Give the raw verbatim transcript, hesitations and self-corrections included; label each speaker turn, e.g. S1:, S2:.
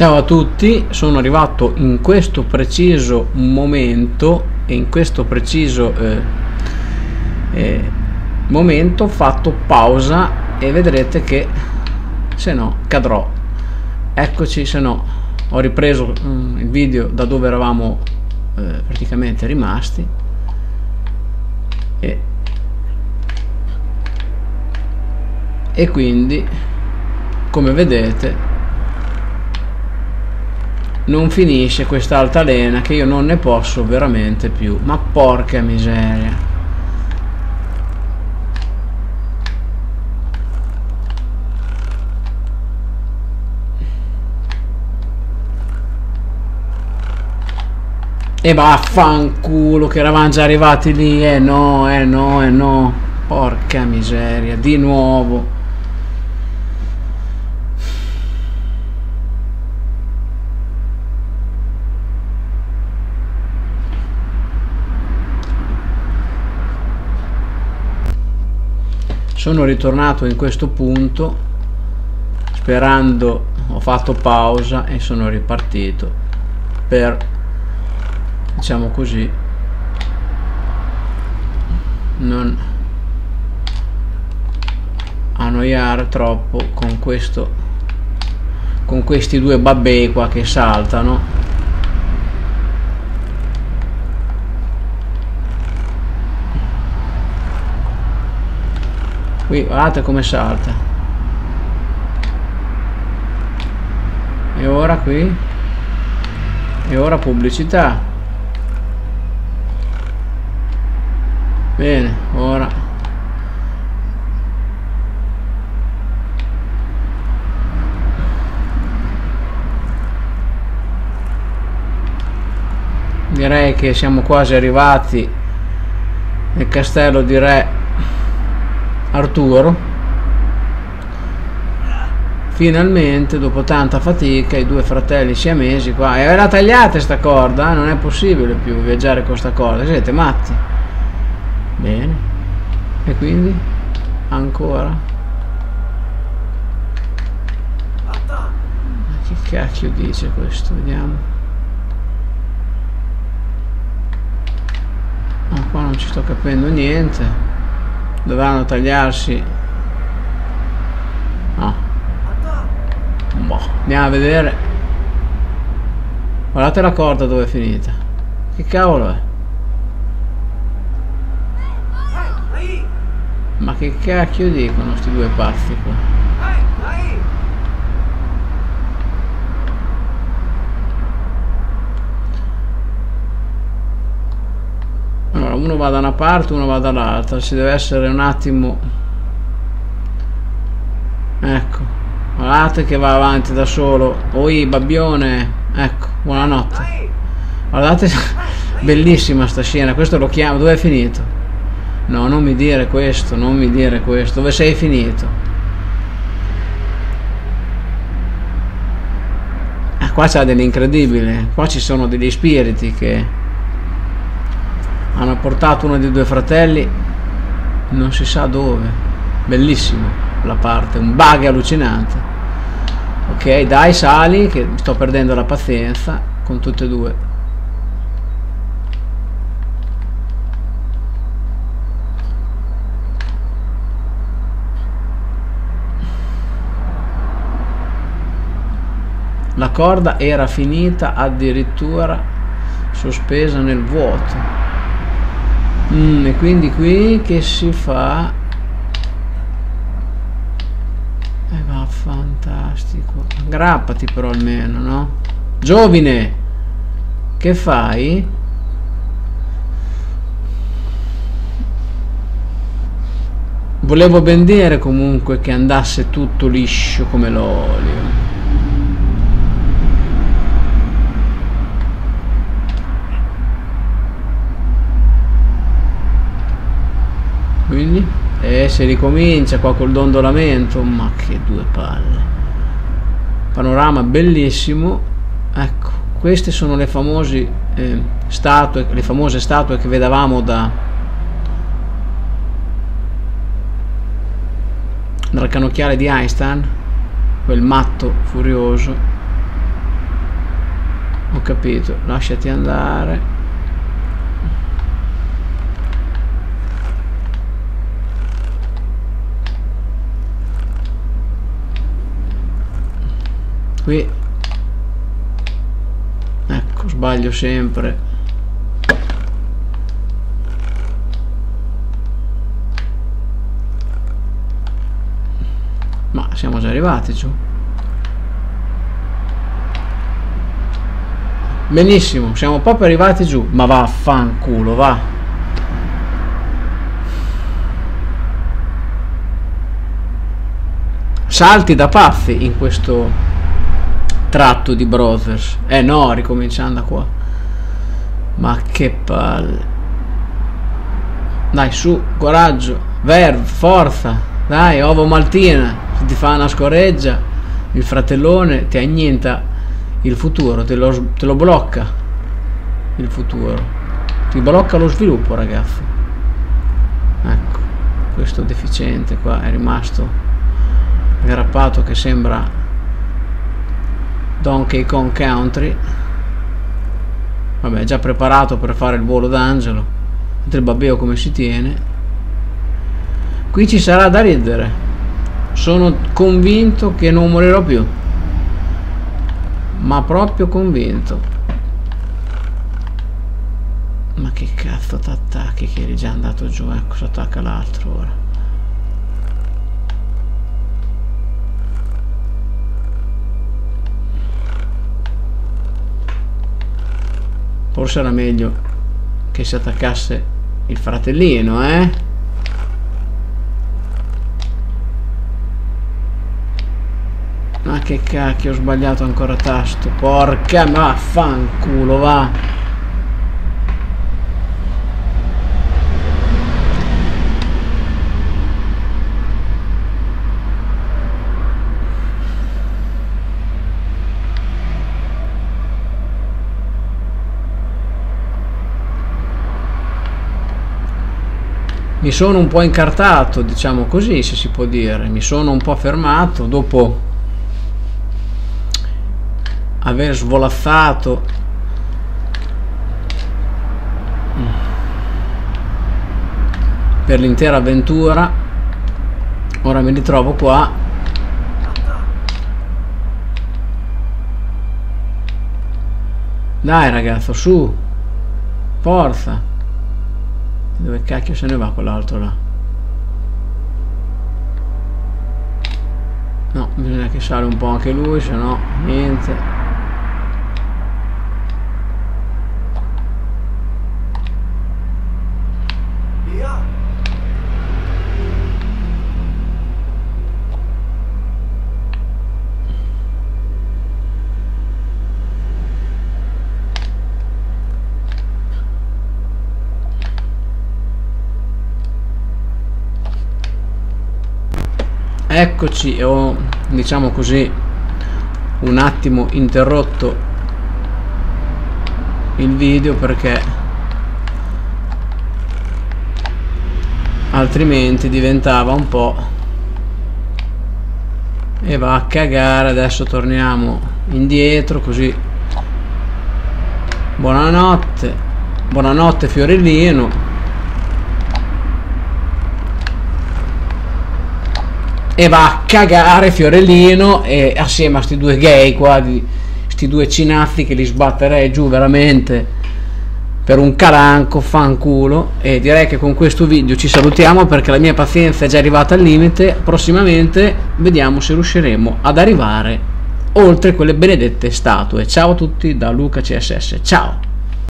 S1: Ciao a tutti, sono arrivato in questo preciso momento e in questo preciso eh, eh, momento ho fatto pausa e vedrete che se no cadrò. Eccoci, se no ho ripreso mm, il video da dove eravamo eh, praticamente rimasti e, e quindi come vedete non finisce questa altalena che io non ne posso veramente più, ma porca miseria. E vaffanculo che eravamo già arrivati lì, eh no, eh no, eh no, porca miseria, di nuovo. Sono ritornato in questo punto sperando, ho fatto pausa e sono ripartito per, diciamo così, non annoiare troppo con questo, con questi due babbei qua che saltano. Qui guardate come salta. E ora qui. E ora pubblicità. Bene, ora. Direi che siamo quasi arrivati nel castello di Re Arturo. Finalmente, dopo tanta fatica, i due fratelli siamesi qua. E la tagliate sta corda, eh? Non è possibile più viaggiare con sta corda, siete matti. Bene. E quindi ancora. Ma che cacchio dice questo? Vediamo. No, qua non ci sto capendo niente. Dovranno tagliarsi. No. Boh, andiamo a vedere. Guardate la corda dove è finita. Che cavolo è? Ma che cacchio dicono sti due pazzi qua? Allora, uno va da una parte, uno va dall'altra, ci deve essere un attimo. Ecco, guardate che va avanti da solo. Oi, babbione. Ecco, buonanotte. Guardate, bellissima sta scena. Questo lo chiamo, dove è finito? No, non mi dire questo, non mi dire questo. Dove sei finito? Ah, qua c'è dell'incredibile. Qua ci sono degli spiriti che hanno portato uno dei due fratelli non si sa dove. Bellissimo la parte, un bug allucinante. Ok, dai, sali che mi sto perdendo la pazienza con tutte e due. La corda era finita, addirittura sospesa nel vuoto. Mm, e quindi qui che si fa? E eh, va, fantastico. Aggrappati però almeno, no? Giovine, che fai? Volevo ben dire comunque che andasse tutto liscio come l'olio. Quindi e eh, si ricomincia qua col dondolamento. Ma che due palle. Panorama bellissimo. Ecco, queste sono le famose eh, statue, le famose statue che vedevamo da dal cannocchiale di Einstein, quel matto furioso. Ho capito, lasciati andare. Qui, ecco, sbaglio sempre. Ma siamo già arrivati giù. Benissimo, siamo proprio arrivati giù. Ma vaffanculo, va. Salti da pazzi in questo tratto di Brothers. Eh no, ricominciando da qua. Ma che palle. Dai, su, coraggio. Verve, forza. Dai, ovo maltina. Se ti fa una scoreggia, il fratellone ti annienta il futuro, te lo, te lo blocca il futuro, ti blocca lo sviluppo, ragazzi. Ecco, questo deficiente qua è rimasto aggrappato che sembra Donkey Kong Country. Vabbè, già preparato per fare il volo d'angelo. Il babbeo come si tiene. Qui ci sarà da ridere. Sono convinto che non morirò più, ma proprio convinto. Ma che cazzo t'attacchi che eri già andato giù? Ecco, si attacca l'altro ora. Forse era meglio che si attaccasse il fratellino, eh? Ma che cacchio, ho sbagliato ancora tasto. Porca, ma fanculo, va. Mi sono un po' incartato, diciamo così, se si può dire. Mi sono un po' fermato dopo aver svolazzato per l'intera avventura. Ora mi ritrovo qua. Dai ragazzo, su, forza. Dove cacchio se ne va quell'altro là? No, bisogna che sale un po' anche lui, se no niente. Eccoci, ho, diciamo così, un attimo interrotto il video perché altrimenti diventava un po', e va a cagare. Adesso torniamo indietro, così. Buonanotte, buonanotte Fiorellino. E va a cagare Fiorellino, e assieme a sti due gay qua, di sti due cinazzi che li sbatterei giù veramente per un caranco, fanculo. E direi che con questo video ci salutiamo perché la mia pazienza è già arrivata al limite. Prossimamente vediamo se riusciremo ad arrivare oltre quelle benedette statue. Ciao a tutti da Luca C S S, ciao.